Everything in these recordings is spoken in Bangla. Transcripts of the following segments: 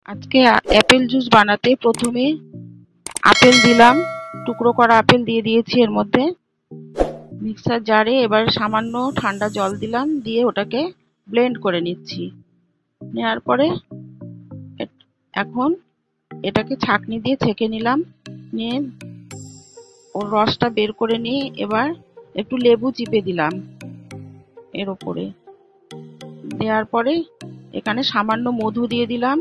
আজকে অ্যাপেল জুস বানাতে প্রথমে আপেল দিলাম, টুকরো করা আপেল দিয়ে দিয়েছি এর মধ্যে মিক্সার জারে। এবার সামান্য ঠান্ডা জল দিলাম, দিয়ে ওটাকে ব্লেন্ড করে নিচ্ছি। নেওয়ার পরে এখন এটাকে ছাঁকনি দিয়ে ছেঁকে নিলাম, নিয়ে ওর রসটা বের করে নিয়ে এবার একটু লেবু চিপে দিলাম এর ওপরে। দেওয়ার পরে এখানে সামান্য মধু দিয়ে দিলাম।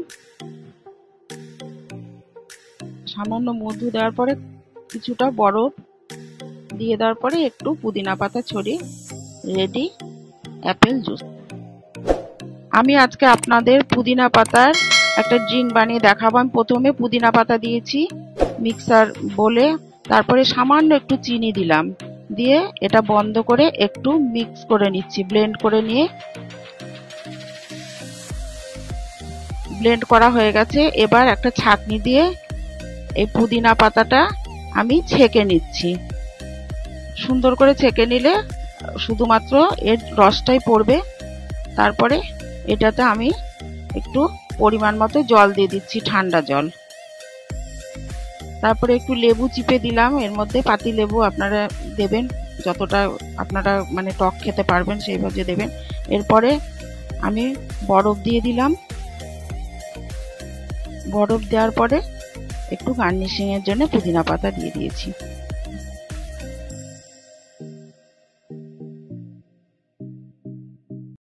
সামান্য মধু দেওয়ার পরে কিছুটা বরফ দিয়ে দেওয়ার পরে একটু পুদিনা পাতা ছড়িয়ে রেডি অ্যাপেল জুস। আমি আজকে আপনাদের পুদিনা পাতার একটা ড্রিঙ্ক বানিয়ে দেখাবো। আমি প্রথমে পুদিনা পাতা দিয়েছি মিক্সার বলে, তারপরে সামান্য একটু চিনি দিলাম, দিয়ে এটা বন্ধ করে একটু মিক্স করে নিচ্ছি। ব্লেন্ড করে নিয়ে ব্লেন্ড করা হয়ে গেছে। এবার একটা ছাঁকনি দিয়ে এই পুদিনা পাতাটা আমি ছেঁকে নিচ্ছি। সুন্দর করে ছেঁকে নিলে শুধুমাত্র এর রসটাই পড়বে। তারপরে এটাতে আমি একটু পরিমাণ মতো জল দিয়ে দিচ্ছি, ঠান্ডা জল। তারপরে একটু লেবু চিপে দিলাম এর মধ্যে, পাতি লেবু আপনারা দেবেন যতটা আপনারা মানে টক খেতে পারবেন সেইভাবে দেবেন। এরপরে আমি বরফ দিয়ে দিলাম। বরফ দেওয়ার পরে একটু গার্নিশিং এর জন্য পুদিনা পাতা দিয়ে দিয়েছি।